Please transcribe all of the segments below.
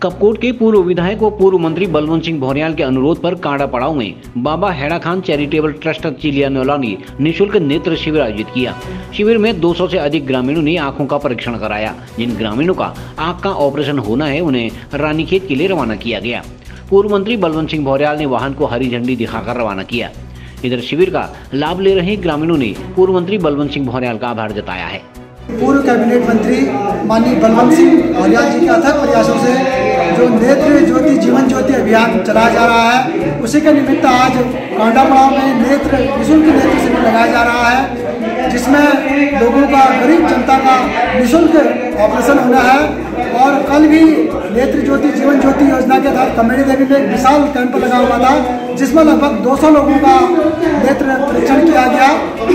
कपकोट के पूर्व विधायक व पूर्व मंत्री बलवंत सिंह भौर्याल के अनुरोध पर कांडा पड़ाव में बाबा हैड़ा खान चैरिटेबल ट्रस्ट चिलियानौला ने निःशुल्क नेत्र शिविर आयोजित किया। शिविर में 200 से अधिक ग्रामीणों ने आंखों का परीक्षण कराया। जिन ग्रामीणों का आंख का ऑपरेशन होना है उन्हें रानीखेत के लिए रवाना किया गया। पूर्व मंत्री बलवंत सिंह भौर्याल ने वाहन को हरी झंडी दिखाकर रवाना किया। इधर शिविर का लाभ ले रहे ग्रामीणों ने पूर्व मंत्री बलवंत सिंह भौर्याल का आभार जताया है। पूर्व कैबिनेट मंत्री माननीय बलवंत सिंह भौर्याल जी के अथक प्रयासों से जो नेत्र ज्योति जीवन ज्योति अभियान चलाया जा रहा है, उसी के निमित्त आज कांडा पड़ाव में निःशुल्क नेत्र शिविर लगाया जा रहा है, जिसमें लोगों का, गरीब जनता का निःशुल्क ऑपरेशन होना है। और कल भी नेत्र ज्योति जीवन ज्योति योजना के तहत कमेटी देवी में एक विशाल कैंप लगा हुआ था, जिसमें लगभग 200 लोगों का नेत्र परीक्षण किया गया।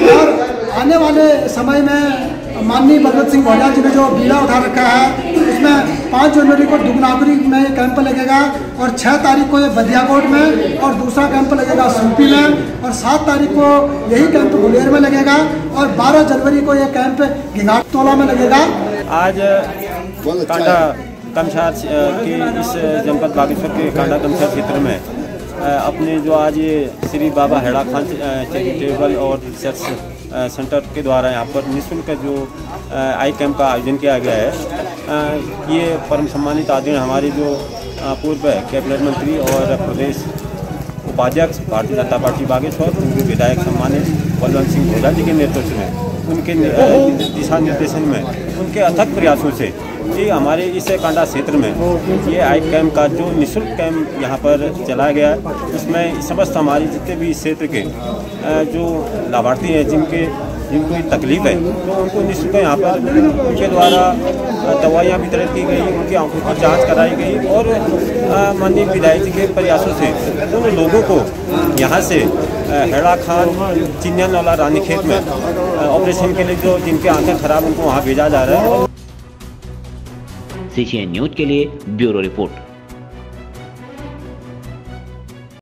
और आने वाले समय में माननीय बलवंत सिंह भौर्याल जी ने जो बीड़ा उठा रखा है, उसमें 5 जनवरी को दुगनागुरी में कैंप लगेगा और 6 तारीख को ये बदियाकोट में और दूसरा कैंप लगेगा सूपी में और 7 तारीख को यही कैंप गुलेर में लगेगा और 12 जनवरी को ये कैंप गिंगाटोला में लगेगा। आज कांडा कमशार के इस जनपद बागेश्वर के कांडा कमशार क्षेत्र में अपने जो आज ये श्री बाबा हैड़ा खान चैरिटेबल और रिसर्च सेंटर के द्वारा यहाँ पर निःशुल्क जो आई कैंप का आयोजन किया गया है। ये परम सम्मानित आदरणीय हमारे जो पूर्व कैबिनेट मंत्री और प्रदेश उपाध्यक्ष भारतीय जनता पार्टी बागेश्वर, पूर्व विधायक सम्मानित बलवंत सिंह भौर्याल जी के नेतृत्व में, उनके दिशा निर्देशन में, उनके अथक प्रयासों से ये हमारे इस कांडा क्षेत्र में ये आई कैंप का जो निःशुल्क कैंप यहाँ पर चलाया गया है, इसमें समस्त हमारे जितने भी इस क्षेत्र के जो लाभार्थी हैं, जिनको तकलीफ है, तो उनको निःशुल्क यहाँ पर उनके द्वारा दवाइयाँ वितरित की गई, उनकी आंखों की जांच कराई गई और माननीय विधायक जी के प्रयासों से उन लोगों को यहाँ से हैड़ा खान चिलियानौला रानीखेत में ऑपरेशन के लिए जो जिनके आंखें खराब, उनको वहाँ भेजा जा रहा है। CCN न्यूज के लिए ब्यूरो रिपोर्ट।